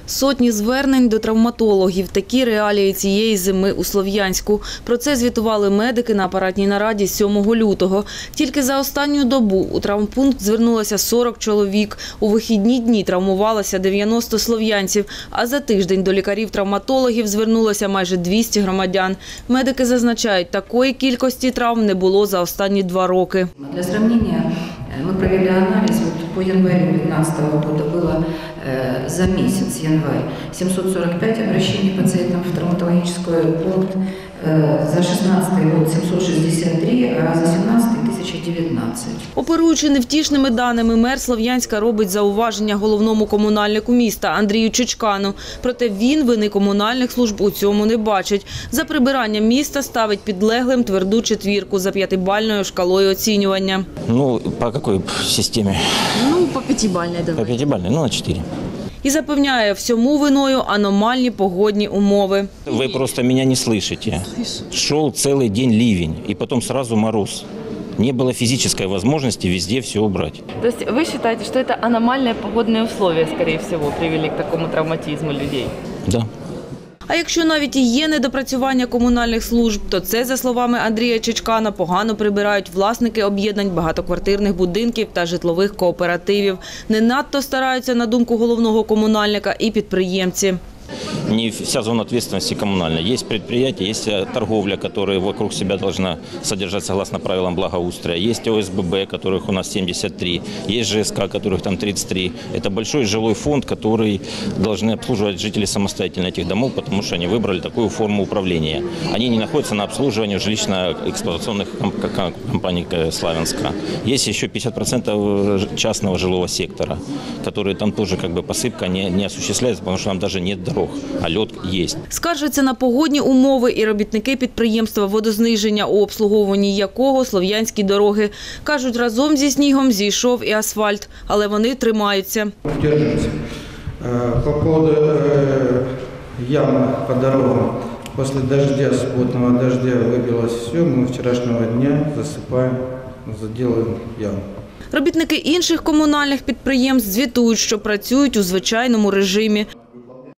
Сотні звернень до травматологів. Такі реалії цієї зими у Слов'янську. Про це звітували медики на апаратній нараді 7 лютого. Тільки за останню добу у травмпункт звернулося 40 чоловік. У вихідні дні травмувалося 90 слов'янців. А за тиждень до лікарів-травматологів звернулося майже 200 громадян. Медики зазначають, такої кількості травм не було за останні 2 роки. Для сравнения мы провели анализ. По январю 2015 года было за месяц, январь, 745 обращений пациентов в травматологический пункт, за 2016 год 763, а за 2017 – 1019. Оперуючи невтішними даними, мер Слов'янська робить зауваження головному комунальнику міста Андрію Чичкану. Проте він вини комунальних служб у цьому не бачить. За прибирання міста ставить підлеглим тверду четвірку за 5-бальною шкалою оцінювання. Ну, по какой системе? Ну, по 5-бальній По 5-бальной, ну, на 4. І запевняє, всьому виною аномальні погодні умови. Вы просто меня не слышите. Шел целый день ливень, и потом сразу мороз. Не было физической возможности везде все убрать. То есть вы считаете, что это аномальные погодные условия, скорее всего, привели к такому травматизму людей? Да. А якщо навіть і є недопрацювання комунальних служб, то це, за словами Андрія Чичкана, погано прибирають власники об'єднань багатоквартирних будинків та житлових кооперативів. Не надто стараються, на думку головного комунальника, і підприємці. Не вся зона ответственности коммунальная. Есть предприятия, есть торговля, которая вокруг себя должна содержать согласно правилам благоустройства. Есть ОСББ, которых у нас 73. Есть ЖСК, которых там 33. Это большой жилой фонд, который должны обслуживать жители самостоятельно этих домов, потому что они выбрали такую форму управления. Они не находятся на обслуживании жилищно-эксплуатационных компаний Славянска. Есть еще 50% частного жилого сектора, которые там тоже как бы посыпка не осуществляется, потому что там даже нет дорог. А льот є. Скаржаться на погодні умови і робітники підприємства водозниження, у обслуговуванні якого слов'янські дороги. Кажуть, разом зі снігом зійшов і асфальт, але вони тримаються. Держимося. По поводу ям по дорогам. После дождя, субботнего дождя выбилось все. Мы вчерашнего дня засыпаем, заделаем яму. Робітники інших комунальних підприємств звітують, що працюють у звичайному режимі.